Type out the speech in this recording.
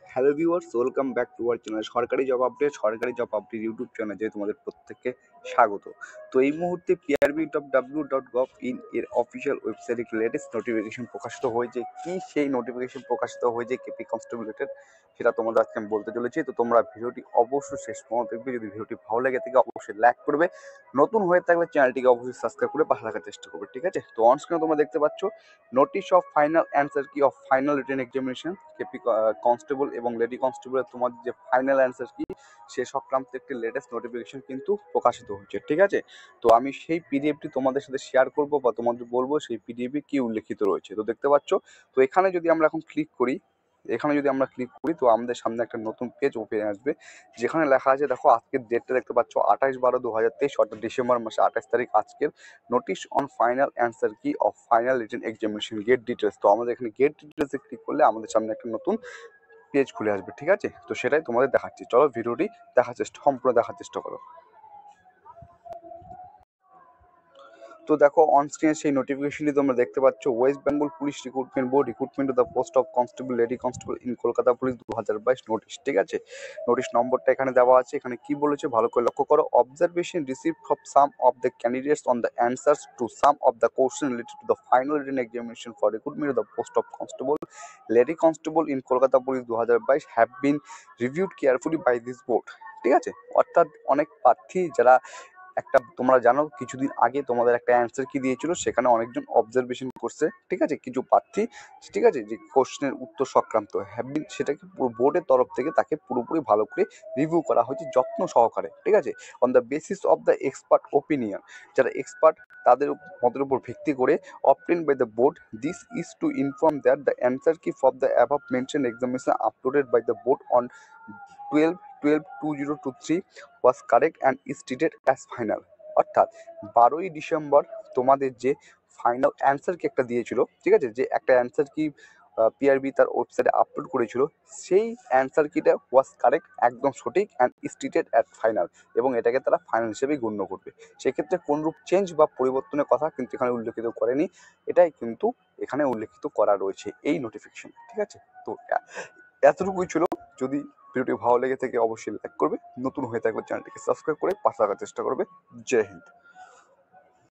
Hello viewers, welcome back to our channel সরকারি job update YouTube চ্যানেলে তোমাদের প্রত্যেককে স্বাগত। তো এই মুহূর্তে prb.w.gov.in এর অফিসিয়াল ওয়েবসাইটে একটি লেটেস্ট নোটিফিকেশন প্রকাশিত হয়েছে। কি সেই নোটিফিকেশন প্রকাশিত হয়েছে কেপি কনস্টেবল রিলেটেড, সেটা তোমাদের আজকে আমি বলতে চলেছি। তো তোমরা ভিডিওটি অবশ্যই শেষ পর্যন্ত দেখবে। যদি ভিডিওটি ভালো লাগে থাকে অবশ্যই লাইক করবে, নতুন হয়ে থাকলে চ্যানেলটিকে অবশ্যই সাবস্ক্রাইব করে পাশে রাখার চেষ্টা করবে, ঠিক আছে? তো অন স্ক্রিনে তোমরা দেখতে পাচ্ছ notice of final answer key of final written examination KP constable এবং লেডি কনস্টেবলের তোমাদের যে ফাইনাল অ্যান্সার কি সে সংক্রান্ত একটি লেটেস্ট নোটিফিকেশন কিন্তু প্রকাশিত হচ্ছে, ঠিক আছে? তো আমি সেই পিডিএফটি তোমাদের সাথে শেয়ার করব বা তোমাদের বলবো সেই পিডিএফে কি উল্লেখিত রয়েছে। তো দেখতে পাচ্ছ, তো এখানে যদি আমরা এখন ক্লিক করি, তো আমাদের সামনে একটা নতুন পেজ ওপেন আসবে, যেখানে লেখা আছে, দেখো আজকের ডেটটা দেখতে পাচ্ছ 28/12/2023, অর্থাৎ ডিসেম্বর মাসে 28 তারিখ আজকের। Notice on final answer key of final written examination get details. তো আমাদের এখানে গেট ডিটেলসে ক্লিক করলে আমাদের সামনে একটা নতুন পেজ খুলে আসবে, ঠিক আছে? তো সেটাই তোমাদের দেখাচ্ছি, চলো ভিডিওটি সম্পূর্ণ দেখার চেষ্টা করো। তো দেখো অন স্ক্রিনে সেই নোটিফিকেশনটি তোমরা দেখতে পাচ্ছ, West Bengal police recruitment board recruitment to the post of constable lady constable in Kolkata police 2022 notice, ঠিক আছে? নোটিশ নম্বরটা এখানে দেওয়া আছে। এখানে কি বলেছে ভালো করে লক্ষ্য করো। Observation received from some of the candidates on the answers to some of the question related to the final written examination for recruitment to the post of constable lady constable in Kolkata police 2022 have been reviewed carefully by this board, ঠিক আছে? অর্থাৎ অনেক প্রার্থী যারা একটা, তোমরা জানো কিছুদিন আগে তোমাদের একটা অ্যান্সার কি দিয়েছিল, সেখানে অনেকজন অবজারভেশন করছে, ঠিক আছে? কিছু প্রার্থী, ঠিক আছে, যে কোশ্চেনের উত্তর সংক্রান্ত হ্যাবিন, সেটাকে পুরো বোর্ডের তরফ থেকে তাকে পুরোপুরি ভালো করে রিভিউ করা হয়েছে যত্ন সহকারে, ঠিক আছে? On the basis of the expert opinion, যারা এক্সপার্ট তাদের মতের উপর ভিত্তি করে obtained by the board. This is to inform that the answer key for the above mentioned examination uploaded by the board on 12/12/2023 was correct and is treated as final. অর্থাৎ 12ই December তোমাদের যে final answer কি একটা দিয়েছিল, ঠিক আছে, যে একটা অ্যান্সার কি পিআরবি তার ওয়েবসাইটে আপলোড করেছিল, সেই অ্যান্সার কিটা ওয়াজ কারেক্ট, একদম সঠিক, and is treated at final, এবং এটাকে তারা ফাইনাল হিসেবেই গণ্য করবে। সেক্ষেত্রে কোনরূপ চেঞ্জ বা পরিবর্তনের কথা কিন্তু এখানে উল্লেখিত করেনি, এটাই কিন্তু এখানে উল্লেখিত করা রয়েছে এই নোটিফিকেশন, ঠিক আছে? তো এতটুকুই ছিল। যদি ভিডিওটি ভালো লেগে থাকে অবশ্যই লাইক করবে, নতুন হয়ে থাকলে চ্যানেলটিকে সাবস্ক্রাইব করে পাশে রাখার চেষ্টা করবে। জয় হিন্দ।